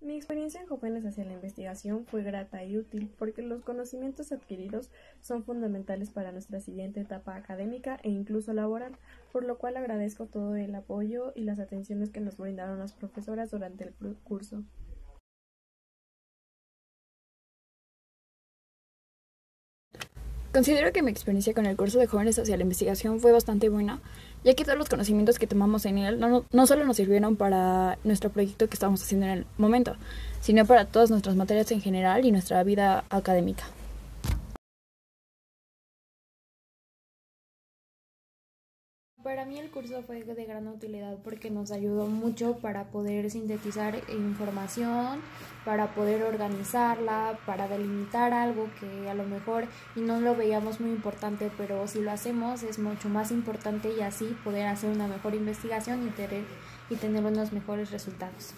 Mi experiencia en Jóvenes hacia la Investigación fue grata y útil porque los conocimientos adquiridos son fundamentales para nuestra siguiente etapa académica e incluso laboral, por lo cual agradezco todo el apoyo y las atenciones que nos brindaron las profesoras durante el curso. Considero que mi experiencia con el curso de Jóvenes hacia la Investigación fue bastante buena, ya que todos los conocimientos que tomamos en él no solo nos sirvieron para nuestro proyecto que estábamos haciendo en el momento, sino para todas nuestras materias en general y nuestra vida académica. Para mí el curso fue de gran utilidad porque nos ayudó mucho para poder sintetizar información, para poder organizarla, para delimitar algo que a lo mejor y no lo veíamos muy importante, pero si lo hacemos es mucho más importante y así poder hacer una mejor investigación y tener unos mejores resultados.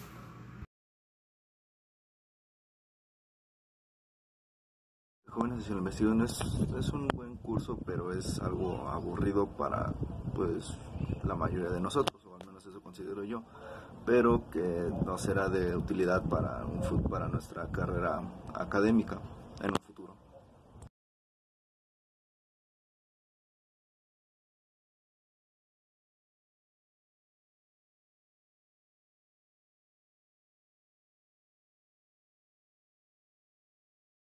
Jóvenes hacia la investigación es un buen curso, pero es algo aburrido para pues la mayoría de nosotros, o al menos eso considero yo, pero que no será de utilidad para nuestra carrera académica.